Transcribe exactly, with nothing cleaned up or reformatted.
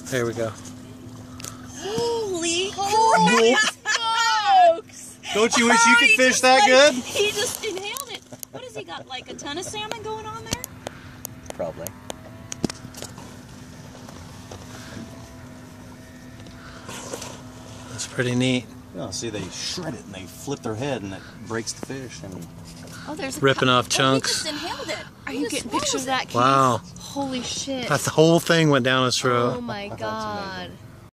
Here we go. Holy, holy smokes! Don't you wish you could fish that like, good? He just inhaled it. What has he got? Like a ton of salmon going on there? Probably. That's pretty neat. Oh, see, they shred it and they flip their head and it breaks the fish. And oh, there's a ripping off oh, chunks. He just inhaled it. Are He you just getting pictures of swallows that, Keith? Wow. Holy shit. That's the whole thing went down his throat. Oh my god.